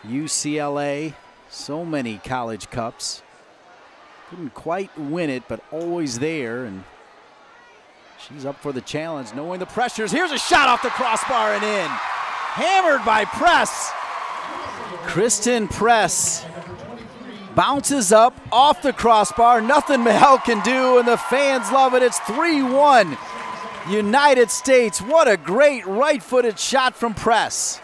UCLA, so many college cups. Couldn't quite win it, but always there, and she's up for the challenge, knowing the pressures. Here's a shot off the crossbar and in. Hammered by Press. Christen Press bounces up off the crossbar. Nothing Mihal can do, and the fans love it. It's 3-1 United States. What a great right-footed shot from Press.